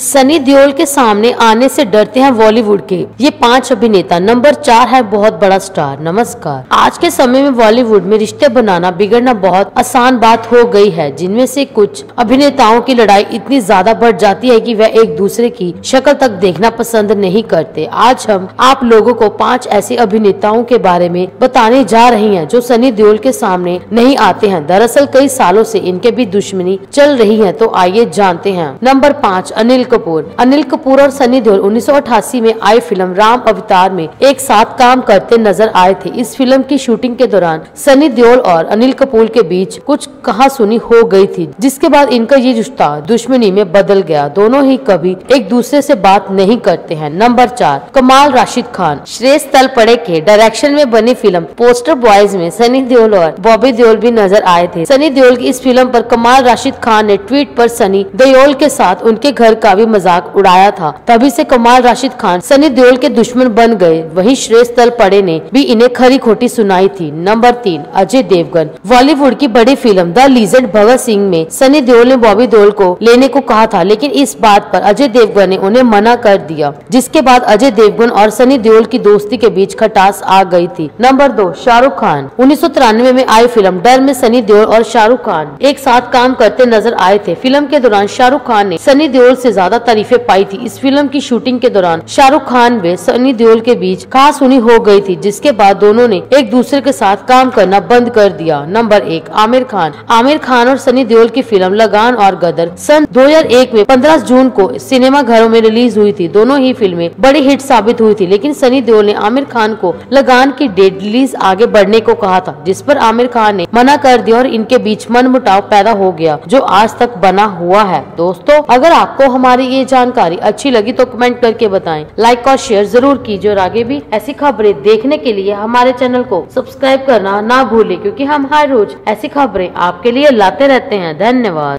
सनी देओल के सामने आने से डरते हैं बॉलीवुड के ये 5 अभिनेता। नंबर 4 है बहुत बड़ा स्टार। नमस्कार। आज के समय में बॉलीवुड में रिश्ते बनाना बिगड़ना बहुत आसान बात हो गई है, जिनमें से कुछ अभिनेताओं की लड़ाई इतनी ज्यादा बढ़ जाती है कि वह एक दूसरे की शक्ल तक देखना पसंद नहीं करते। आज हम आप लोगों को 5 ऐसे अभिनेताओं के बारे में बताने जा रही हैं जो सनी देओल के सामने नहीं आते हैं। दरअसल कई सालों से इनके बीच दुश्मनी चल रही है, तो आइए जानते हैं। नंबर 5, अनिल कपूर। अनिल कपूर और सनी देओल 1988 में आई फिल्म राम अवतार में एक साथ काम करते नजर आए थे। इस फिल्म की शूटिंग के दौरान सनी देओल और अनिल कपूर के बीच कुछ कहासुनी हो गई थी, जिसके बाद इनका ये रिश्ता दुश्मनी में बदल गया। दोनों ही कभी एक दूसरे से बात नहीं करते हैं। नंबर 4, कमाल राशिद खान। श्रेष्ठ तलपड़े के डायरेक्शन में बनी फिल्म पोस्टर बॉयज में सनी देओल और बॉबी देओल भी नजर आए थे। सनी देओल की इस फिल्म पर कमाल राशिद खान ने ट्वीट पर सनी देओल के साथ उनके घर का भी मजाक उड़ाया था। तभी से कमाल राशिद खान सनी देओल के दुश्मन बन गए। वहीं श्रेष्ठ तलपड़े ने भी इन्हें खरी खोटी सुनाई थी। नंबर 3, अजय देवगन। बॉलीवुड की बड़ी film the legend Bhagat Singh में सनी देओल ने बॉबी देओल को लेने को कहा था, लेकिन इस बात पर अजय देवगन ने उन्हें मना कर दिया, जिसके बाद अजय देवगन और सनी देओल की दोस्ती के बीच खटास आ गई थी। नंबर 2, शाहरुख खान। 1993 में आई फिल्म डर में सनी देओल और शाहरुख खान एक साथ काम करते नजर आए थे। फिल्म के दौरान शाहरुख खान ने सनी देओल से ज्यादा तारीफें पाई थी। इस फिल्म की शूटिंग के दौरान शाहरुख खान व सनी देओल के बीच कहासुनी हो गई थी, जिसके बाद दोनों ने एक दूसरे के साथ काम करना बंद कर दिया। नंबर 1, आमिर खान। आमिर खान और सनी देओल की फिल्म लगान और गदर सन 2001 में 15 जून को सिनेमा घरों में रिलीज हुई थी। दोनों ही फिल्में बड़ी हिट साबित हुई थी, लेकिन सनी देओल ने आमिर खान को लगान की डेट रिलीज आगे बढ़ने को कहा था, जिस पर आमिर खान ने मना कर दिया और इनके बीच मनमुटाव पैदा हो गया, जो आज तक बना हुआ है। दोस्तों, अगर आपको हमारी ये जानकारी अच्छी लगी तो कमेंट करके बताएं, लाइक और शेयर जरूर कीजिए और आगे भी ऐसी खबरें देखने के लिए हमारे चैनल को सब्सक्राइब करना ना भूलें, क्योंकि हम हर रोज ऐसी खबरें आपके लिए लाते रहते हैं। धन्यवाद।